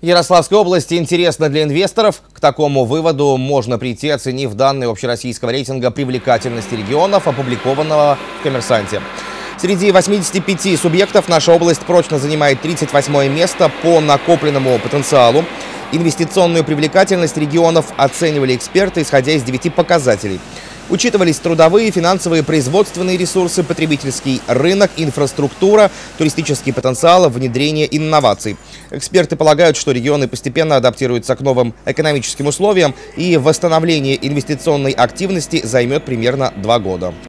Ярославская область интересна для инвесторов. К такому выводу можно прийти, оценив данные общероссийского рейтинга привлекательности регионов, опубликованного в «Коммерсанте». Среди 85 субъектов наша область прочно занимает 38-е место по накопленному потенциалу. Инвестиционную привлекательность регионов оценивали эксперты, исходя из 9 показателей. Учитывались трудовые, финансовые, производственные ресурсы, потребительский рынок, инфраструктура, туристический потенциал, внедрение инноваций. Эксперты полагают, что регионы постепенно адаптируются к новым экономическим условиям, и восстановление инвестиционной активности займет примерно 2 года.